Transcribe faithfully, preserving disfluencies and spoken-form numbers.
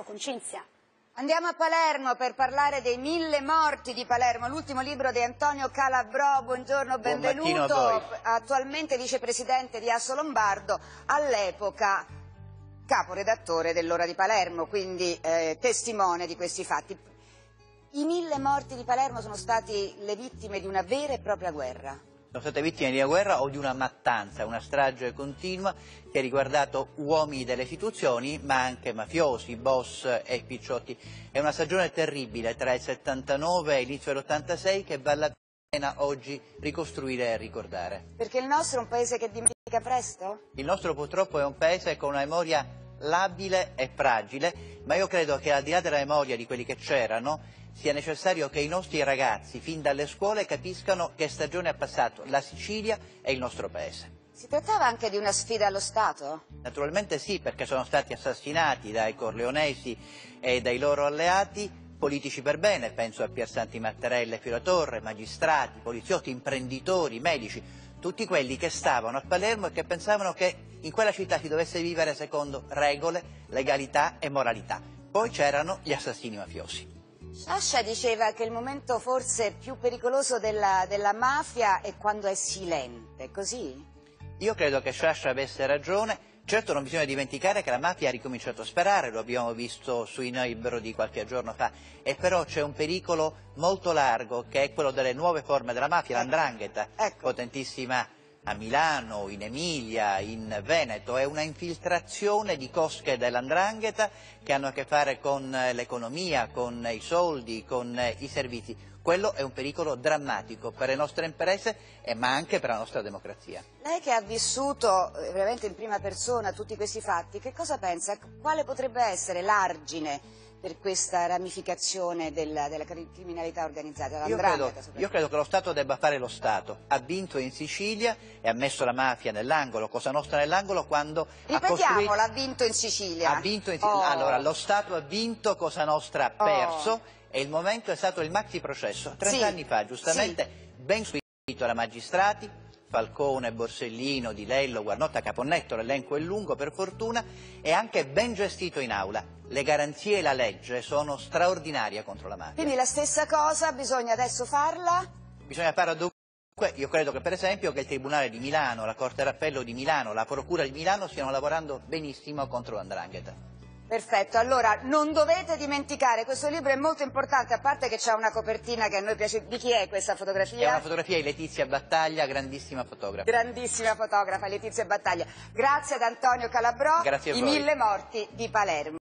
con Cinzia. Andiamo a Palermo per parlare dei mille morti di Palermo, l'ultimo libro di Antonio Calabrò. Buongiorno, benvenuto. Attualmente vicepresidente di Assolombardo, all'epoca caporedattore dell'Ora di Palermo, quindi eh, testimone di questi fatti. I mille morti di Palermo sono stati le vittime di una vera e propria guerra. Sono state vittime di una guerra o di una mattanza, una strage continua che ha riguardato uomini delle istituzioni, ma anche mafiosi, boss e picciotti. È una stagione terribile tra il settantanove e l'inizio dell'ottantasei che vale la pena oggi ricostruire e ricordare. Perché il nostro è un paese che dimentica presto? Il nostro purtroppo è un paese con una memoria labile e fragile, ma io credo che al di là della memoria di quelli che c'erano sia necessario che i nostri ragazzi fin dalle scuole capiscano che stagione ha passato la Sicilia e il nostro paese. Si trattava anche di una sfida allo Stato? Naturalmente sì, perché sono stati assassinati dai corleonesi e dai loro alleati politici per bene, penso a Piersanti Mattarella e Pio La Torre, magistrati, poliziotti, imprenditori, medici, tutti quelli che stavano a Palermo e che pensavano che in quella città si dovesse vivere secondo regole, legalità e moralità. Poi c'erano gli assassini mafiosi. Sciascia diceva che il momento forse più pericoloso della, della mafia è quando è silente, così? Io credo che Sciascia avesse ragione. Certo non bisogna dimenticare che la mafia ha ricominciato a sparare, lo abbiamo visto sui Neubero di qualche giorno fa, e però c'è un pericolo molto largo che è quello delle nuove forme della mafia, ecco, l'andrangheta, ecco, potentissima a Milano, in Emilia, in Veneto. È una infiltrazione di cosche dell'andrangheta che hanno a che fare con l'economia, con i soldi, con i servizi. Quello è un pericolo drammatico per le nostre imprese, ma anche per la nostra democrazia. Lei che ha vissuto veramente in prima persona tutti questi fatti, che cosa pensa? Quale potrebbe essere l'argine per questa ramificazione della, della criminalità organizzata? Io credo, io credo che lo Stato debba fare lo Stato. Ha vinto in Sicilia e ha messo la mafia nell'angolo, Cosa Nostra nell'angolo, quando Ripetiamolo, ha costruito... ha vinto in Sicilia. Ha vinto in Sicilia. Oh. Allora, lo Stato ha vinto, Cosa Nostra ha perso, oh. E il momento è stato il maxi processo. trent'anni sì. fa, giustamente, sì. Ben subito da magistrati, Falcone, Borsellino, Di Lello, Guarnotta, Caponnetto, l'elenco è lungo per fortuna, e anche ben gestito in aula. Le garanzie e la legge sono straordinarie contro la mafia. Quindi la stessa cosa bisogna adesso farla? Bisogna farla dovunque. Io credo che per esempio che il Tribunale di Milano, la Corte d'Appello di Milano, la Procura di Milano stiano lavorando benissimo contro l'andrangheta. Perfetto, allora non dovete dimenticare, questo libro è molto importante, a parte che c'è una copertina che a noi piace. Di chi è questa fotografia? È una fotografia di Letizia Battaglia, grandissima fotografa. Grandissima fotografa, Letizia Battaglia. Grazie ad Antonio Calabrò, Grazie a i voi. mille morti di Palermo.